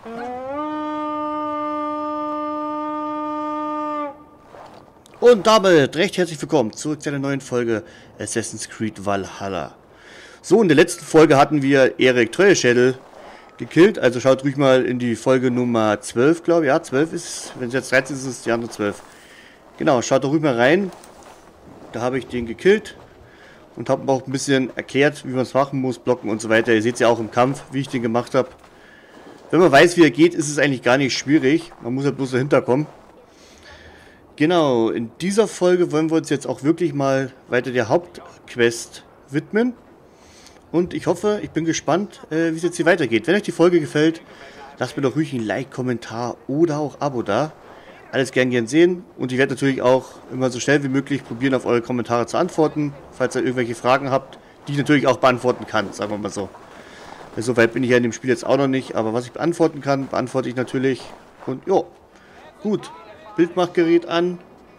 Und damit recht herzlich willkommen zurück zu einer neuen Folge Assassin's Creed Valhalla. So, in der letzten Folge hatten wir Erik Treueschädel gekillt, also schaut ruhig mal in die Folge Nummer 12, glaube ich. Ja, 12 ist, wenn es jetzt 13 ist, ist es die andere 12. Genau, schaut doch ruhig mal rein. Da habe ich den gekillt und habe auch ein bisschen erklärt, wie man es machen muss, blocken und so weiter. Ihr seht es ja auch im Kampf, wie ich den gemacht habe. Wenn man weiß, wie er geht, ist es eigentlich gar nicht schwierig. Man muss ja bloß dahinter kommen. Genau, in dieser Folge wollen wir uns jetzt auch wirklich mal weiter der Hauptquest widmen. Und ich hoffe, ich bin gespannt, wie es jetzt hier weitergeht. Wenn euch die Folge gefällt, lasst mir doch ruhig ein Like, Kommentar oder auch Abo da. Alles gern sehen. Und ich werde natürlich auch immer so schnell wie möglich probieren, auf eure Kommentare zu antworten. Falls ihr irgendwelche Fragen habt, die ich natürlich auch beantworten kann, sagen wir mal so. So weit bin ich ja in dem Spiel jetzt auch noch nicht. Aber was ich beantworten kann, beantworte ich natürlich. Und jo, gut. Bildmachgerät an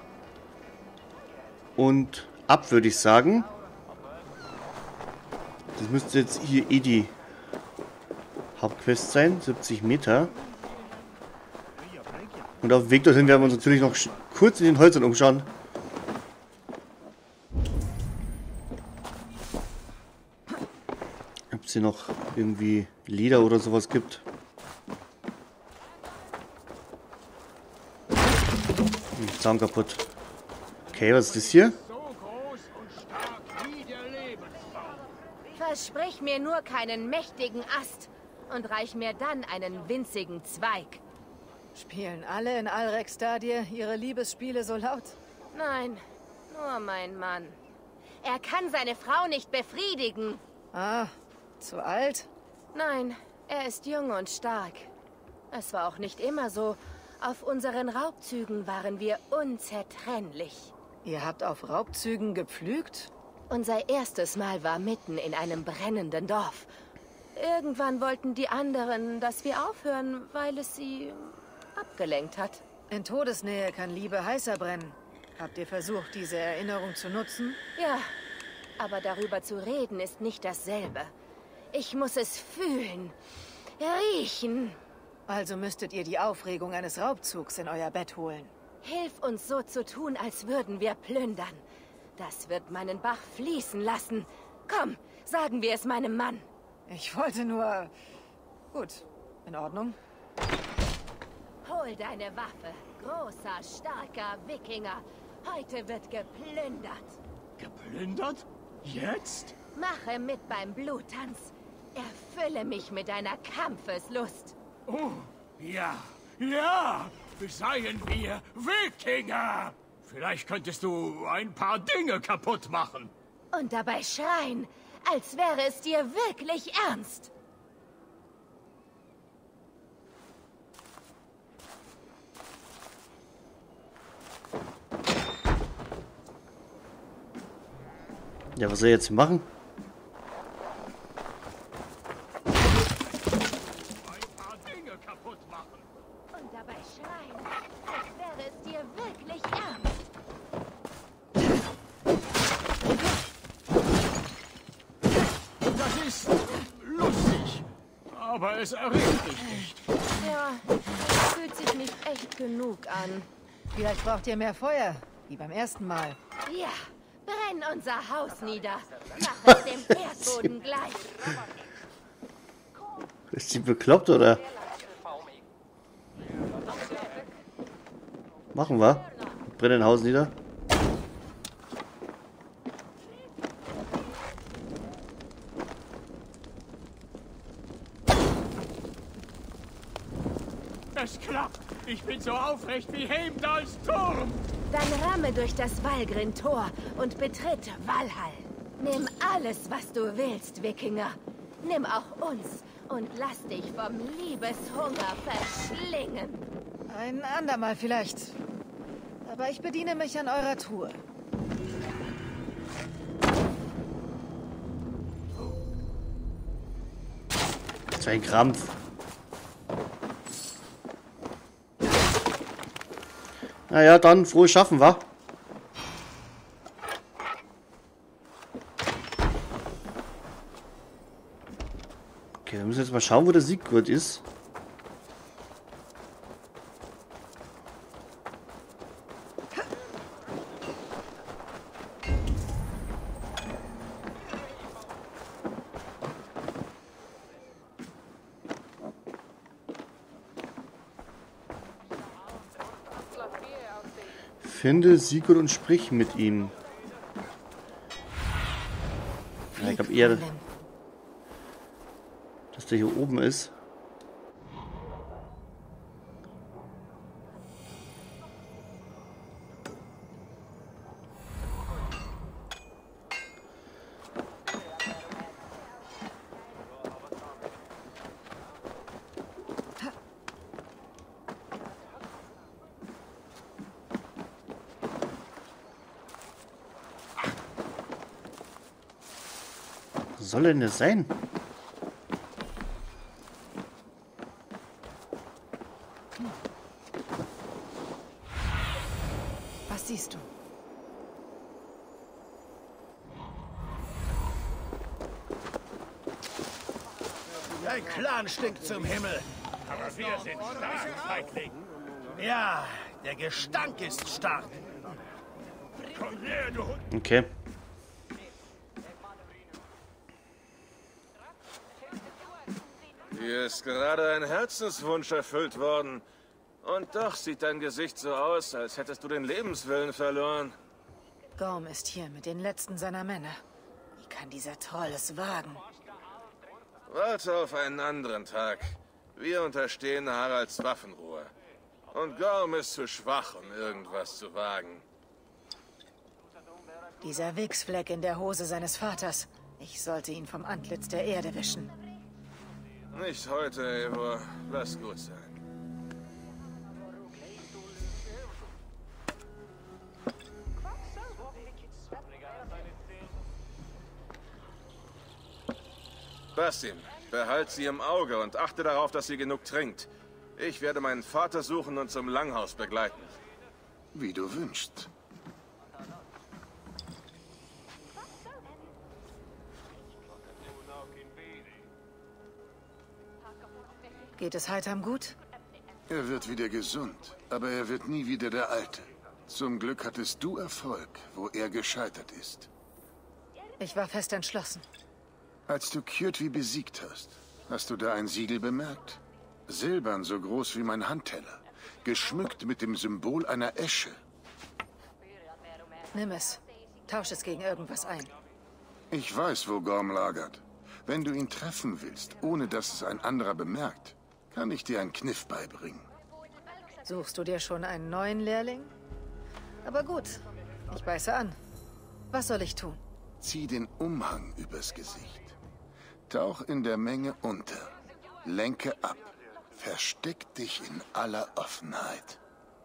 und ab, würde ich sagen. Das müsste jetzt hier die Hauptquest sein, 70 Meter. Und auf dem Weg dorthin werden wir uns natürlich noch kurz in den Häusern umschauen. Ob es hier noch irgendwie Leder oder sowas gibt. Zaun kaputt. Okay, was ist das hier? Versprich mir nur keinen mächtigen Ast und reich mir dann einen winzigen Zweig. Spielen alle in Alrek-Stadie ihre Liebesspiele so laut? Nein, nur mein Mann. Er kann seine Frau nicht befriedigen. Ah, zu alt? Nein, er ist jung und stark. Es war auch nicht immer so. Auf unseren Raubzügen waren wir unzertrennlich. Ihr habt auf Raubzügen gepflügt? Unser erstes Mal war mitten in einem brennenden Dorf. Irgendwann wollten die anderen, dass wir aufhören, weil es sie abgelenkt hat. In Todesnähe kann Liebe heißer brennen. Habt ihr versucht, diese Erinnerung zu nutzen? Ja, aber darüber zu reden ist nicht dasselbe. Ich muss es fühlen, riechen. Also müsstet ihr die Aufregung eines Raubzugs in euer Bett holen. Hilf uns so zu tun, als würden wir plündern. Das wird meinen Bach fließen lassen. Komm, sagen wir es meinem Mann. Ich wollte nur... Gut, in Ordnung. Hol deine Waffe, großer, starker Wikinger. Heute wird geplündert. Geplündert? Jetzt? Mache mit beim Bluttanz. Erfülle mich mit deiner Kampfeslust. Oh, ja, ja, seien wir Wikinger. Vielleicht könntest du ein paar Dinge kaputt machen. Und dabei schreien, als wäre es dir wirklich ernst. Ja, was soll ich jetzt machen? Und dabei schreien, als wäre es dir wirklich ernst. Das ist lustig, aber es erregt dich nicht. Ja, es fühlt sich nicht echt genug an. Vielleicht braucht ihr mehr Feuer, wie beim ersten Mal. Ja, brenn unser Haus nieder. Mach es dem Erdboden gleich. Ist sie bekloppt, oder? Machen wir. Brennen ein Haus nieder. Es klappt. Ich bin so aufrecht wie Heimdalls Turm. Dann ramme durch das Valgrind-Tor und betritt Valhall. Nimm alles, was du willst, Wikinger. Nimm auch uns und lass dich vom Liebeshunger verschlingen. Ein andermal vielleicht. Aber ich bediene mich an eurer Truhe. Das ist ein Krampf. Naja, dann frohes Schaffen, wa? Okay, wir müssen jetzt mal schauen, wo der Sigurd ist. Finde Sigurd und sprich mit ihm. Ja, ich glaube eher, dass der hier oben ist. Was soll denn das sein? Was siehst du? Dein Clan stinkt zum Himmel. Aber wir sind stark, Feigling. Ja, der Gestank ist stark. Komm her, du Hund. Okay. Hier ist gerade ein Herzenswunsch erfüllt worden. Und doch sieht dein Gesicht so aus, als hättest du den Lebenswillen verloren. Gorm ist hier mit den letzten seiner Männer. Wie kann dieser Troll es wagen? Warte auf einen anderen Tag. Wir unterstehen Haralds Waffenruhe. Und Gorm ist zu schwach, um irgendwas zu wagen. Dieser Wichsfleck in der Hose seines Vaters. Ich sollte ihn vom Antlitz der Erde wischen. Nicht heute, Eivor. Lass gut sein. Basim, behalt sie im Auge und achte darauf, dass sie genug trinkt. Ich werde meinen Vater suchen und zum Langhaus begleiten. Wie du wünschst. Geht es Heitam gut? Er wird wieder gesund, aber er wird nie wieder der Alte. Zum Glück hattest du Erfolg, wo er gescheitert ist. Ich war fest entschlossen. Als du Kjotvi besiegt hast du da ein Siegel bemerkt? Silbern so groß wie mein Handteller, geschmückt mit dem Symbol einer Esche. Nimm es. Tausch es gegen irgendwas ein. Ich weiß, wo Gorm lagert. Wenn du ihn treffen willst, ohne dass es ein anderer bemerkt, kann ich dir einen Kniff beibringen. Suchst du dir schon einen neuen Lehrling? Aber gut, ich beiße an. Was soll ich tun? Zieh den Umhang übers Gesicht. Tauch in der Menge unter. Lenke ab. Versteck dich in aller Offenheit.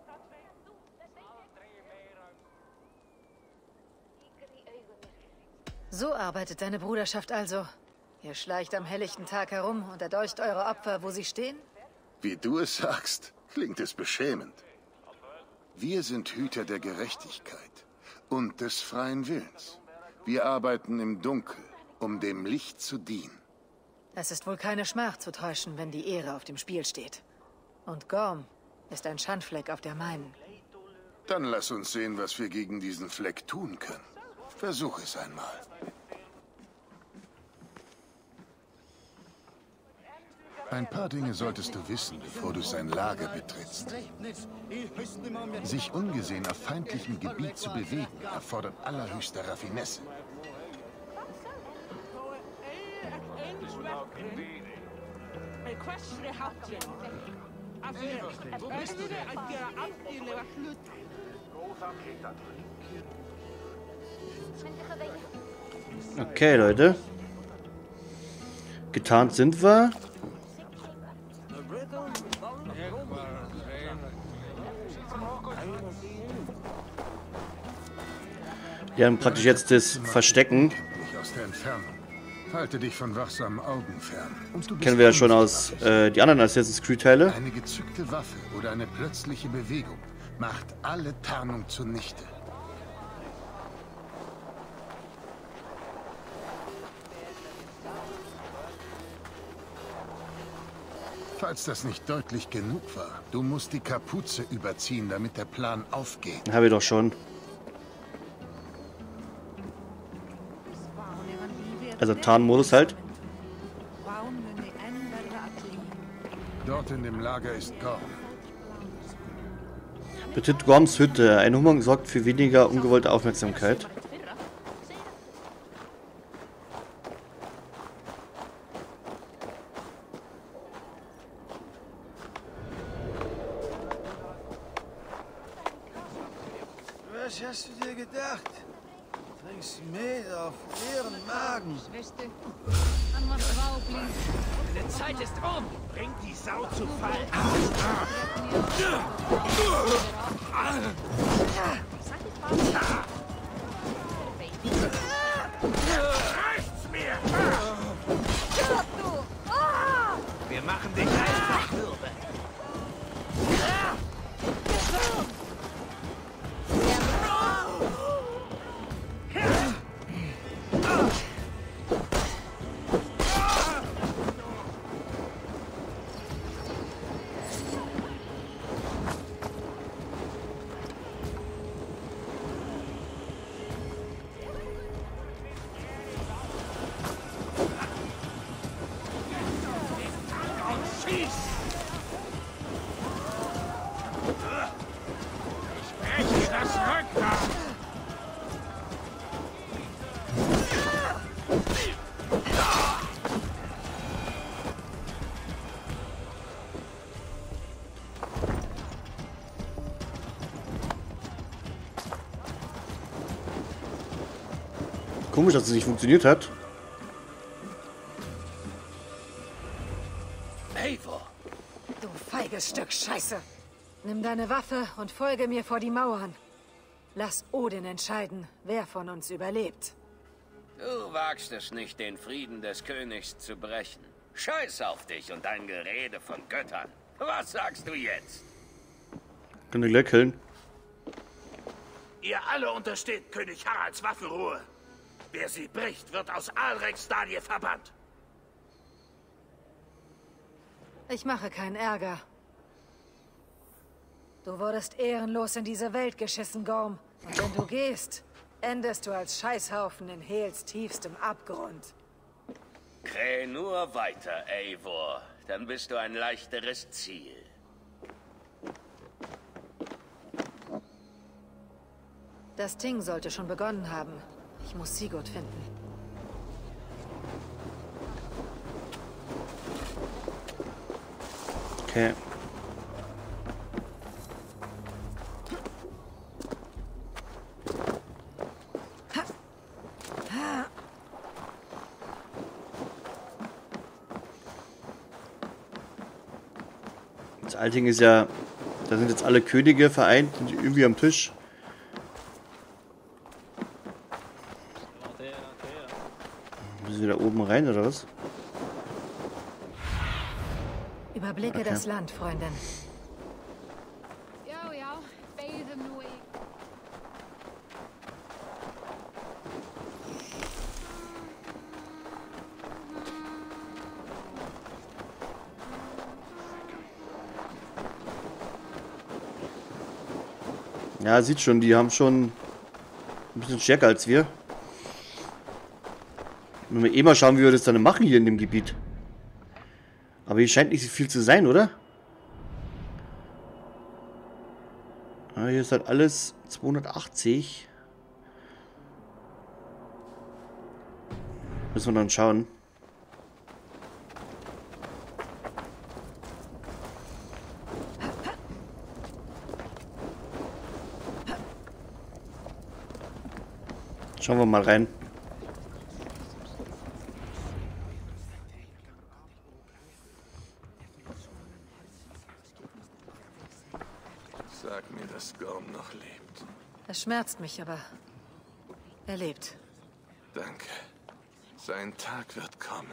So arbeitet deine Bruderschaft also. Ihr schleicht am helllichten Tag herum und erdolcht eure Opfer, wo sie stehen? Wie du es sagst, klingt es beschämend. Wir sind Hüter der Gerechtigkeit und des freien Willens. Wir arbeiten im Dunkel, um dem Licht zu dienen. Es ist wohl keine Schmach zu täuschen, wenn die Ehre auf dem Spiel steht. Und Gorm ist ein Schandfleck auf der meinen. Dann lass uns sehen, was wir gegen diesen Fleck tun können. Versuch es einmal. Ein paar Dinge solltest du wissen, bevor du sein Lager betrittst. Sich ungesehen auf feindlichem Gebiet zu bewegen, erfordert allerhöchste Raffinesse. Okay, Leute. Getarnt sind wir. Wir haben praktisch jetzt das Verstecken. Aus der Entfernung. Halte dich von wachsamen Augen fern. Und du bist Kennen wir ja schon aus die anderen Assassin's Creed Teile. Eine gezückte Waffe oder eine plötzliche Bewegung macht alle Tarnung zunichte. Falls das nicht deutlich genug war, du musst die Kapuze überziehen, damit der Plan aufgeht. Habe ich doch schon. Also Tarnmodus halt. Dort in dem Lager ist Gorm. Betritt Gorms Hütte. Ein Hummer sorgt für weniger ungewollte Aufmerksamkeit. Was hast du dir gedacht? Trinkst Mehl auf leeren Magen. Die Zeit ist um! Bring die Sau zu Fall! Reicht's mir! Wir machen dich einfach mürbe! Komisch, dass es nicht funktioniert hat. Eivor! Du feiges Stück Scheiße. Nimm deine Waffe und folge mir vor die Mauern. Lass Odin entscheiden, wer von uns überlebt. Du wagst es nicht, den Frieden des Königs zu brechen. Scheiß auf dich und dein Gerede von Göttern. Was sagst du jetzt? Können wir gleich killen. Ihr alle untersteht König Haralds Waffenruhe. Wer sie bricht, wird aus Alrekstadie verbannt. Ich mache keinen Ärger. Du wurdest ehrenlos in diese Welt geschissen, Gorm. Und wenn du gehst, endest du als Scheißhaufen in Hels tiefstem Abgrund. Kräh nur weiter, Eivor. Dann bist du ein leichteres Ziel. Das Ting sollte schon begonnen haben. Ich muss Sigurd finden. Okay. Das Alting ist ja, da sind jetzt alle Könige vereint, sind irgendwie am Tisch. Müssen wir da oben rein, oder was? Überblicke das Land, Freundin. Ja, sieht schon, die haben schon ein bisschen stärker als wir. Wenn wir eh mal schauen, wie wir das dann machen hier in dem Gebiet. Aber hier scheint nicht so viel zu sein, oder? Ah, hier ist halt alles 280. Müssen wir dann schauen. Schauen wir mal rein. Sag mir, dass Gorm noch lebt. Es schmerzt mich, aber er lebt. Danke. Sein Tag wird kommen.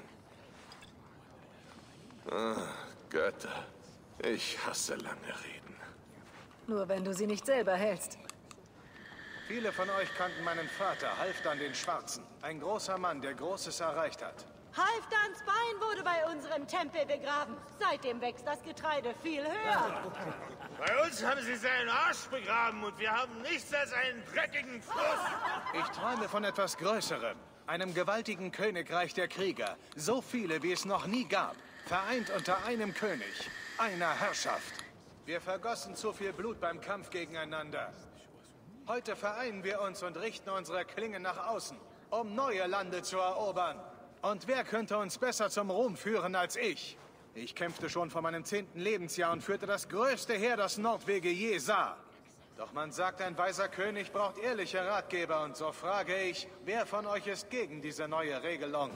Ah, Götter. Ich hasse lange Reden. Nur wenn du sie nicht selber hältst. Viele von euch kannten meinen Vater, Halfdan den Schwarzen. Ein großer Mann, der Großes erreicht hat. Halfdans Bein wurde bei unserem Tempel begraben. Seitdem wächst das Getreide viel höher. Bei uns haben sie seinen Arsch begraben und wir haben nichts als einen dreckigen Fluss. Ich träume von etwas Größerem. Einem gewaltigen Königreich der Krieger. So viele, wie es noch nie gab. Vereint unter einem König. Einer Herrschaft. Wir vergossen zu viel Blut beim Kampf gegeneinander. Heute vereinen wir uns und richten unsere Klingen nach außen, um neue Lande zu erobern. Und wer könnte uns besser zum Ruhm führen als ich? Ich kämpfte schon vor meinem 10. Lebensjahr und führte das größte Heer, das Nordwege je sah. Doch man sagt, ein weiser König braucht ehrliche Ratgeber. Und so frage ich, wer von euch ist gegen diese neue Regelung?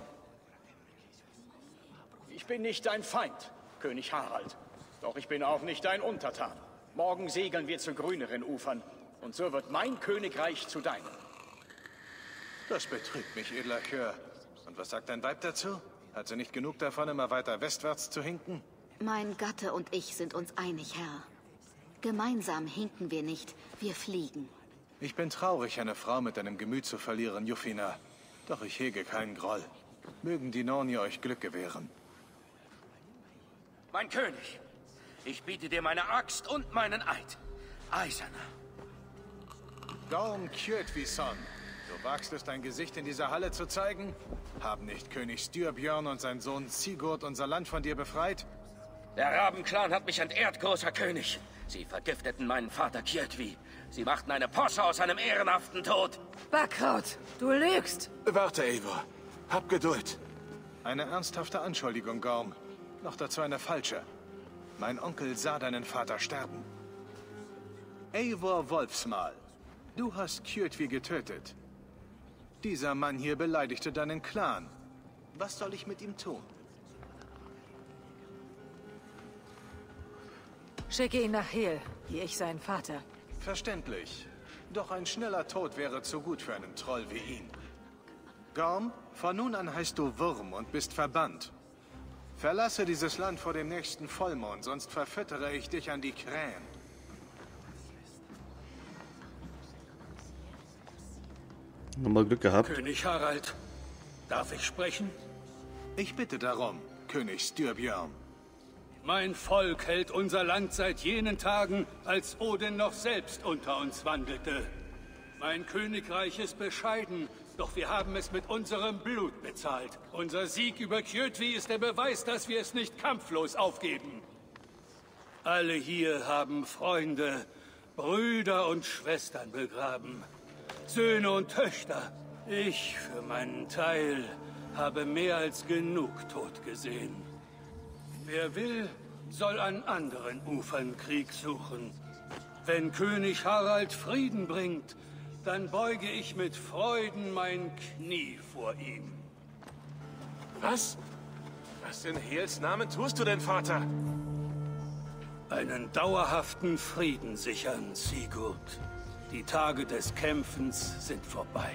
Ich bin nicht dein Feind, König Harald. Doch ich bin auch nicht dein Untertan. Morgen segeln wir zu grüneren Ufern. Und so wird mein Königreich zu deinem. Das betrübt mich, edler Kör. Und was sagt dein Weib dazu? Hat sie nicht genug davon, immer weiter westwärts zu hinken? Mein Gatte und ich sind uns einig, Herr. Gemeinsam hinken wir nicht, wir fliegen. Ich bin traurig, eine Frau mit deinem Gemüt zu verlieren, Jufina. Doch ich hege keinen Groll. Mögen die Norni euch Glück gewähren. Mein König, ich biete dir meine Axt und meinen Eid. Eiserner. Gorm Kjötvisson, du wagst es, dein Gesicht in dieser Halle zu zeigen? Haben nicht König Styrbjörn und sein Sohn Sigurd unser Land von dir befreit? Der Rabenclan hat mich entehrt, großer König. Sie vergifteten meinen Vater Kjötvi. Sie machten eine Posse aus einem ehrenhaften Tod. Backkraut, du lügst! Warte, Eivor. Hab Geduld. Eine ernsthafte Anschuldigung, Gorm. Noch dazu eine falsche. Mein Onkel sah deinen Vater sterben. Eivor Wolfsmal, du hast Kjötvi getötet. Dieser Mann hier beleidigte deinen Clan. Was soll ich mit ihm tun? Schicke ihn nach Hel, wie ich sein Vater. Verständlich. Doch ein schneller Tod wäre zu gut für einen Troll wie ihn. Gorm, von nun an heißt du Wurm und bist verbannt. Verlasse dieses Land vor dem nächsten Vollmond, sonst verfüttere ich dich an die Krähen. Nochmal Glück gehabt. König Harald, darf ich sprechen? Ich bitte darum, König Styrbjörn. Mein Volk hält unser Land seit jenen Tagen, als Odin noch selbst unter uns wandelte. Mein Königreich ist bescheiden, doch wir haben es mit unserem Blut bezahlt. Unser Sieg über Kjötvi ist der Beweis, dass wir es nicht kampflos aufgeben. Alle hier haben Freunde, Brüder und Schwestern begraben. Söhne und Töchter. Ich, für meinen Teil, habe mehr als genug Tod gesehen. Wer will, soll an anderen Ufern Krieg suchen. Wenn König Harald Frieden bringt, dann beuge ich mit Freuden mein Knie vor ihm. Was? Was in Hels Namen tust du denn, Vater? Einen dauerhaften Frieden sichern, Sigurd. Die Tage des Kämpfens sind vorbei.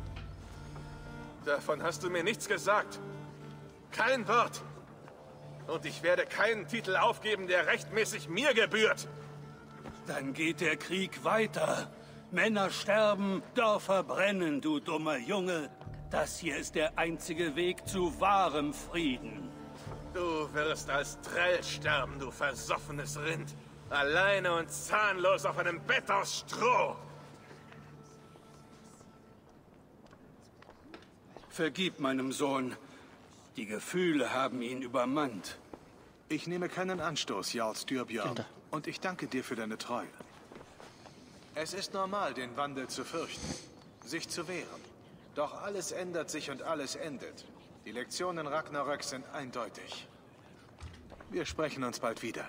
Davon hast du mir nichts gesagt. Kein Wort. Und ich werde keinen Titel aufgeben, der rechtmäßig mir gebührt. Dann geht der Krieg weiter. Männer sterben, Dörfer brennen, du dummer Junge. Das hier ist der einzige Weg zu wahrem Frieden. Du wirst als Trell sterben, du versoffenes Rind. Alleine und zahnlos auf einem Bett aus Stroh. Vergib meinem Sohn. Die Gefühle haben ihn übermannt. Ich nehme keinen Anstoß, Jarl Styrbjörn. Und ich danke dir für deine Treue. Es ist normal, den Wandel zu fürchten, sich zu wehren. Doch alles ändert sich und alles endet. Die Lektionen Ragnarök sind eindeutig. Wir sprechen uns bald wieder.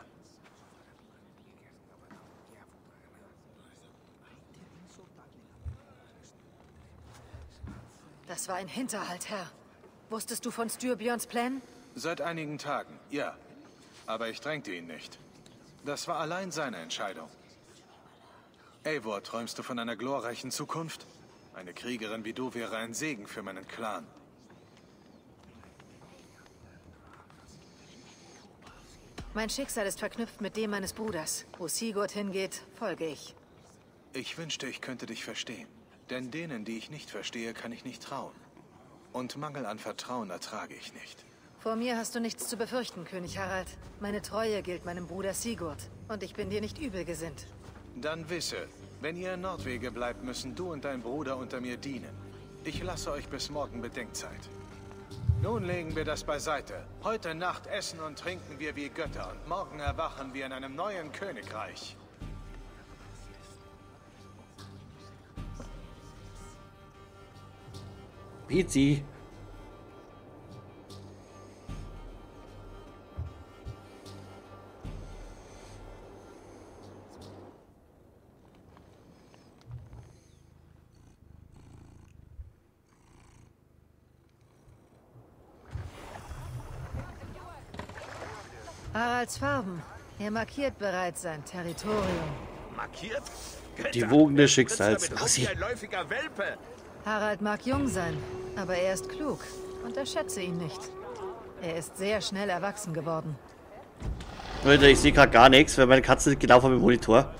Das war ein Hinterhalt, Herr. Wusstest du von Styrbjörns Plänen? Seit einigen Tagen, ja. Aber ich drängte ihn nicht. Das war allein seine Entscheidung. Eivor, träumst du von einer glorreichen Zukunft? Eine Kriegerin wie du wäre ein Segen für meinen Clan. Mein Schicksal ist verknüpft mit dem meines Bruders. Wo Sigurd hingeht, folge ich. Ich wünschte, ich könnte dich verstehen. Denn denen, die ich nicht verstehe, kann ich nicht trauen. Und Mangel an Vertrauen ertrage ich nicht. Vor mir hast du nichts zu befürchten, König Harald. Meine Treue gilt meinem Bruder Sigurd. Und ich bin dir nicht übel gesinnt. Dann wisse, wenn ihr in Nordwege bleibt, müssen du und dein Bruder unter mir dienen. Ich lasse euch bis morgen Bedenkzeit. Nun legen wir das beiseite. Heute Nacht essen und trinken wir wie Götter und morgen erwachen wir in einem neuen Königreich. Pizzi. Haralds Farben. Er markiert bereits sein Territorium. Markiert? Die Wogen des Schicksals. Ein läufiger Welpe. Harald mag jung sein, aber er ist klug. Unterschätze ihn nicht. Er ist sehr schnell erwachsen geworden. Leute, ich sehe gerade gar nichts, weil meine Katze genau vor dem Monitor.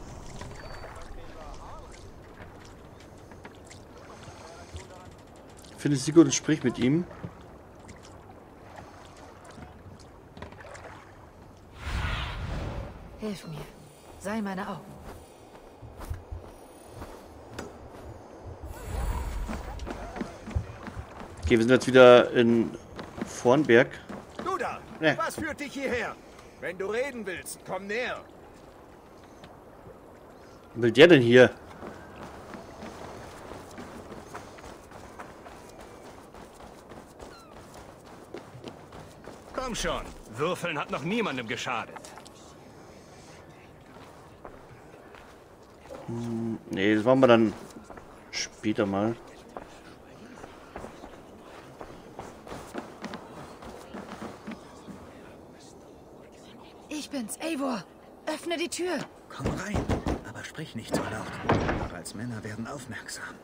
Ich finde Sigurd und sprich mit ihm. Hilf mir. Sei meine Augen. Okay, wir sind jetzt wieder in Vornberg. Du da! Ja. Was führt dich hierher? Wenn du reden willst, komm näher. Was will der denn hier? Komm schon. Würfeln hat noch niemandem geschadet. Nee, das machen wir dann später mal. Ich bin's, Eivor. Öffne die Tür. Komm rein, aber sprich nicht so laut. Haralds Männer werden aufmerksam.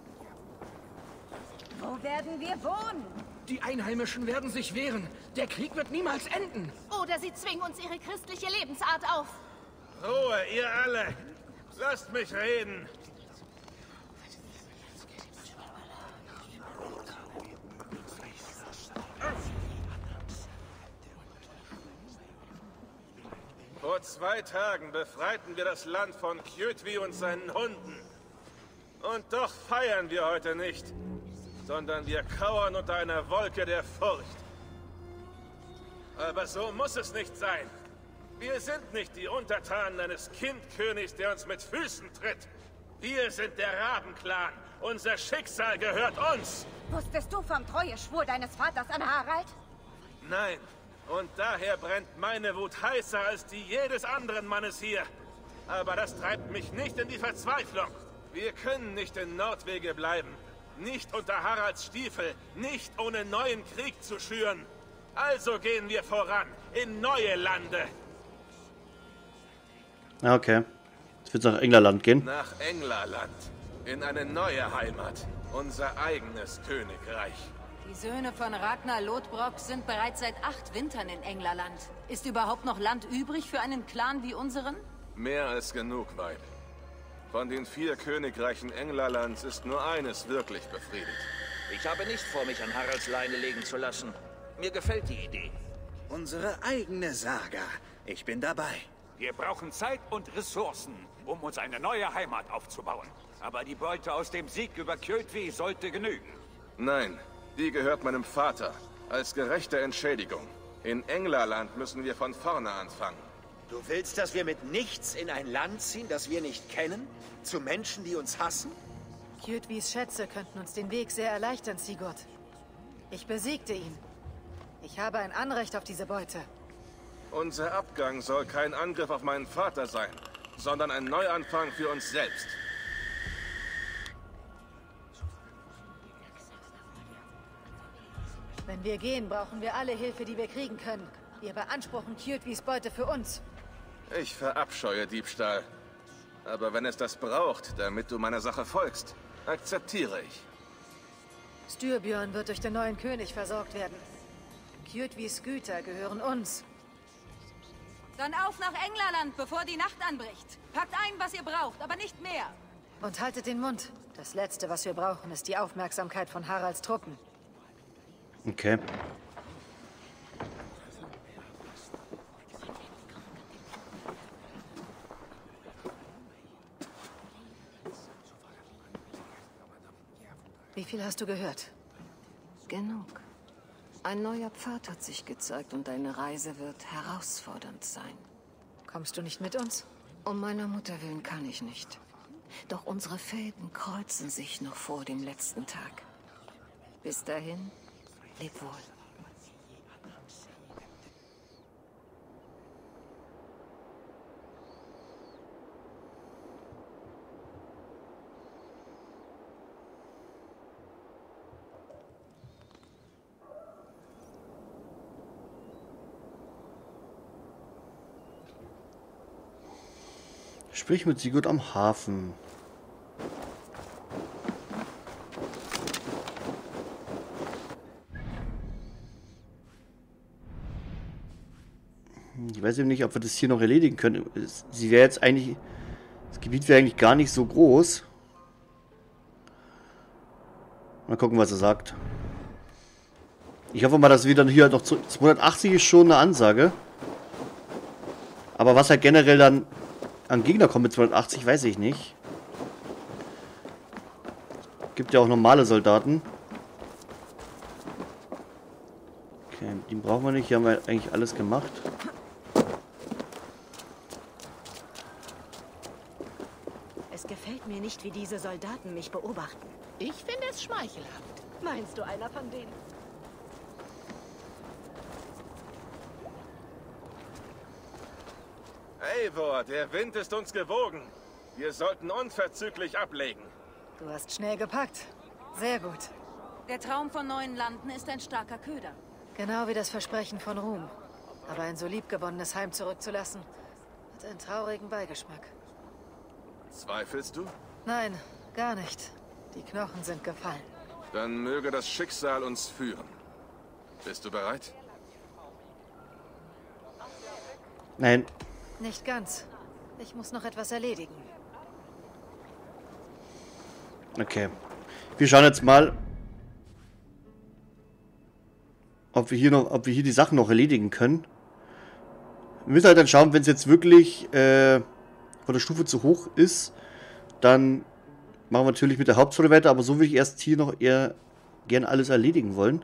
Wo werden wir wohnen? Die Einheimischen werden sich wehren. Der Krieg wird niemals enden. Oder sie zwingen uns ihre christliche Lebensart auf. Ruhe, ihr alle! Lasst mich reden! Vor 2 Tagen befreiten wir das Land von Kjötvi und seinen Hunden. Und doch feiern wir heute nicht, sondern wir kauern unter einer Wolke der Furcht. Aber so muss es nicht sein. Wir sind nicht die Untertanen eines Kindkönigs, der uns mit Füßen tritt. Wir sind der Rabenclan. Unser Schicksal gehört uns. Wusstest du vom Treueschwur deines Vaters an Harald? Nein. Und daher brennt meine Wut heißer als die jedes anderen Mannes hier. Aber das treibt mich nicht in die Verzweiflung. Wir können nicht in Nordwege bleiben. Nicht unter Haralds Stiefel. Nicht ohne neuen Krieg zu schüren. Also gehen wir voran. In neue Lande. Okay. Jetzt wird's nach Englerland gehen. Nach Englerland. In eine neue Heimat. Unser eigenes Königreich. Die Söhne von Ragnar Lodbrok sind bereits seit 8 Wintern in Englerland. Ist überhaupt noch Land übrig für einen Clan wie unseren? Mehr als genug, Weib. Von den 4 Königreichen Englerlands ist nur eines wirklich befriedet. Ich habe nicht vor, mich an Haralds Leine legen zu lassen. Mir gefällt die Idee. Unsere eigene Saga. Ich bin dabei. Wir brauchen Zeit und Ressourcen, um uns eine neue Heimat aufzubauen. Aber die Beute aus dem Sieg über Kjötvi sollte genügen. Nein, die gehört meinem Vater. Als gerechte Entschädigung. In Englerland müssen wir von vorne anfangen. Du willst, dass wir mit nichts in ein Land ziehen, das wir nicht kennen? Zu Menschen, die uns hassen? Kjötvis Schätze könnten uns den Weg sehr erleichtern, Sigurd. Ich besiegte ihn. Ich habe ein Anrecht auf diese Beute. Unser Abgang soll kein Angriff auf meinen Vater sein, sondern ein Neuanfang für uns selbst. Wenn wir gehen, brauchen wir alle Hilfe, die wir kriegen können. Wir beanspruchen Kjötvis Beute für uns. Ich verabscheue Diebstahl. Aber wenn es das braucht, damit du meiner Sache folgst, akzeptiere ich. Styrbjörn wird durch den neuen König versorgt werden. Kjötvis Güter gehören uns. Dann auf nach Englerland, bevor die Nacht anbricht. Packt ein, was ihr braucht, aber nicht mehr. Und haltet den Mund. Das Letzte, was wir brauchen, ist die Aufmerksamkeit von Haralds Truppen. Okay. Wie viel hast du gehört? Genug. Ein neuer Pfad hat sich gezeigt und deine Reise wird herausfordernd sein. Kommst du nicht mit uns? Um meiner Mutter willen kann ich nicht. Doch unsere Fäden kreuzen sich noch vor dem letzten Tag. Bis dahin, leb wohl. Sprich mit Sigurd am Hafen. Ich weiß eben nicht, ob wir das hier noch erledigen können. Sie wäre jetzt eigentlich... Das Gebiet wäre eigentlich gar nicht so groß. Mal gucken, was er sagt. Ich hoffe mal, dass wieder hier noch 280 ist schon eine Ansage. Aber was halt generell dann an Gegner kommt mit 280, weiß ich nicht. Gibt ja auch normale Soldaten. Okay, die brauchen wir nicht. Hier haben wir eigentlich alles gemacht. Es gefällt mir nicht, wie diese Soldaten mich beobachten. Ich finde es schmeichelhaft. Meinst du einer von denen? Eivor, der Wind ist uns gewogen. Wir sollten unverzüglich ablegen. Du hast schnell gepackt. Sehr gut. Der Traum von neuen Landen ist ein starker Köder. Genau wie das Versprechen von Ruhm. Aber ein so liebgewonnenes Heim zurückzulassen, hat einen traurigen Beigeschmack. Zweifelst du? Nein, gar nicht. Die Knochen sind gefallen. Dann möge das Schicksal uns führen. Bist du bereit? Nein. Nicht ganz. Ich muss noch etwas erledigen. Okay. Wir schauen jetzt mal, ob wir hier die Sachen noch erledigen können. Wir müssen halt dann schauen, wenn es jetzt wirklich von der Stufe zu hoch ist, dann machen wir natürlich mit der Hauptstory weiter, aber so würde ich erst hier noch eher gern alles erledigen wollen.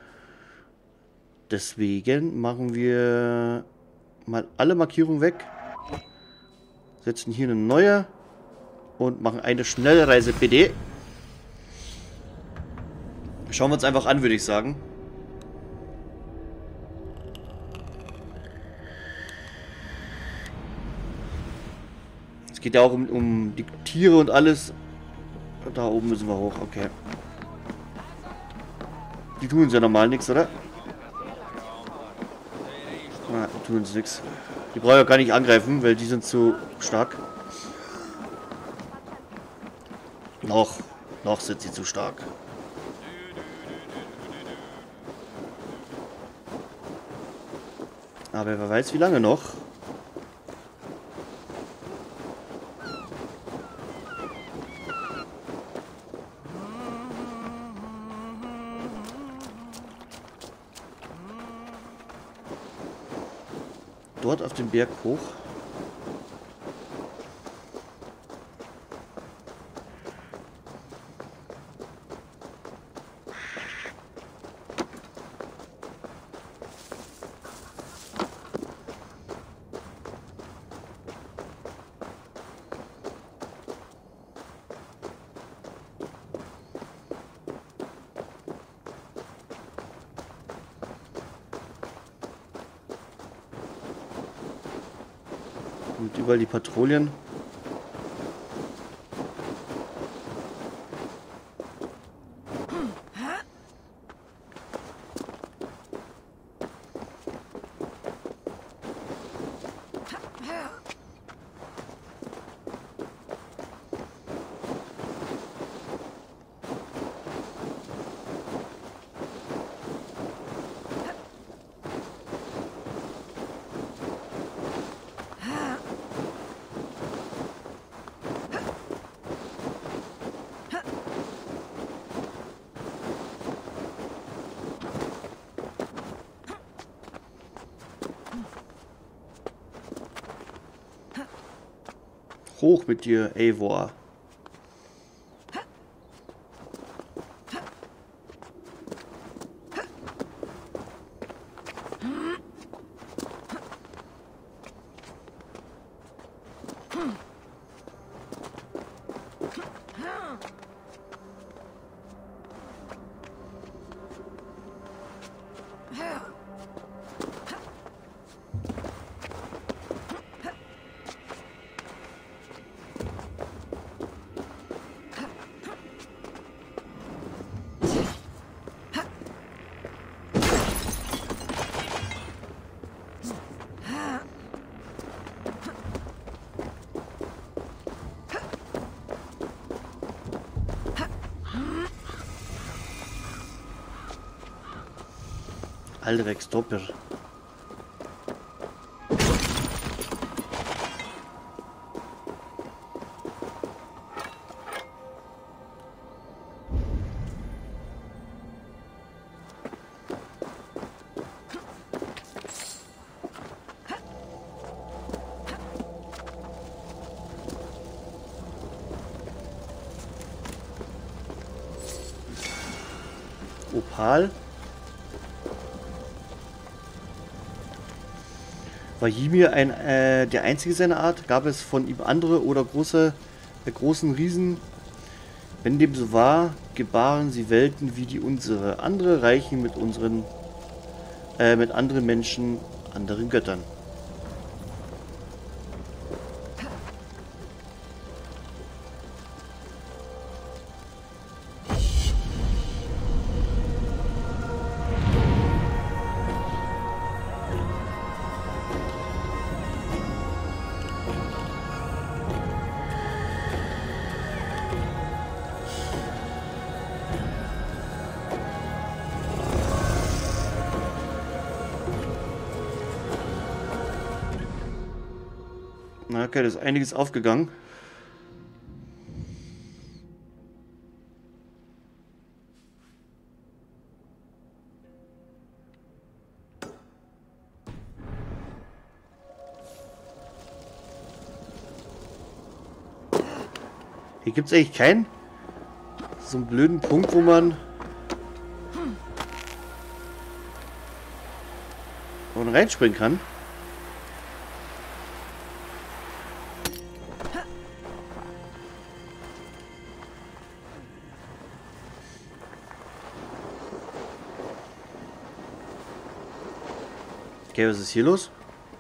Deswegen machen wir mal alle Markierungen weg, setzen hier eine neue und machen eine Schnellreise BD. Schauen wir uns einfach an, würde ich sagen. Es geht ja auch um die Tiere und alles. Da oben müssen wir hoch, okay. Die tun uns ja normal nichts, oder? Na, die tun uns nichts. Die brauchen ja gar nicht angreifen, weil die sind zu stark. Noch sind sie zu stark. Aber wer weiß, wie lange noch. Dort auf den Berg hoch. Und überall die Patrouillen. Hoch mit dir, Eivor. Aldrex Doppel. Opal. War Ymir der einzige seiner Art? Gab es von ihm andere oder großen Riesen? Wenn dem so war, gebaren sie Welten wie die unsere. Andere reichen mit anderen Menschen, anderen Göttern. Okay, da ist einiges aufgegangen. Hier gibt es eigentlich keinen so einen blöden Punkt, wo man reinspringen kann. Okay, was ist hier los?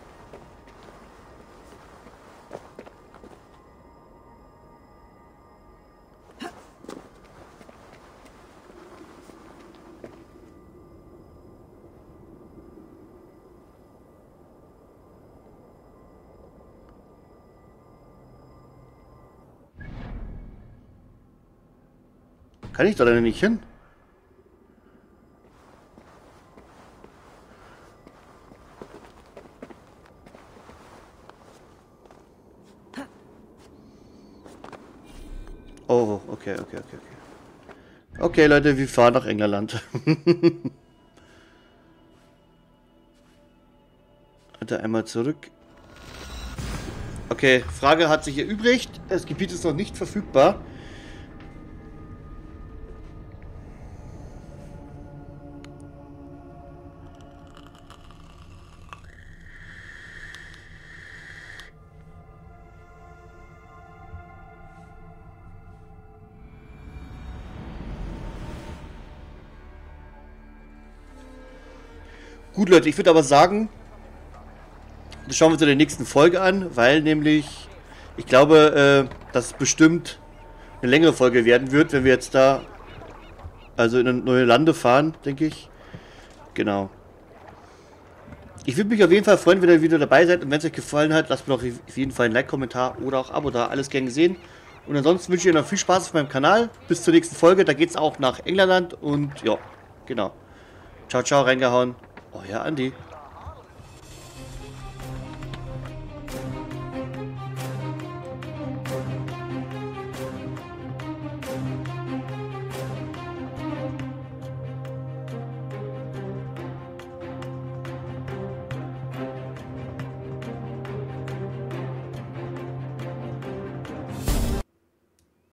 Kann ich da denn nicht hin? Oh, okay. Okay, Leute, wir fahren nach England. Alter, einmal zurück. Okay, Frage hat sich erübrigt. Das Gebiet ist noch nicht verfügbar. Gut, Leute, ich würde aber sagen, das schauen wir uns in der nächsten Folge an, weil nämlich, ich glaube, dass es bestimmt eine längere Folge werden wird, wenn wir jetzt da, also in neue Lande fahren, denke ich. Genau. Ich würde mich auf jeden Fall freuen, wenn ihr wieder dabei seid, und wenn es euch gefallen hat, lasst mir doch auf jeden Fall ein Like, Kommentar oder auch Abo da, alles gern gesehen. Und ansonsten wünsche ich euch noch viel Spaß auf meinem Kanal. Bis zur nächsten Folge, da geht es auch nach England und ja, genau. Ciao, ciao, reingehauen. Euer Andi.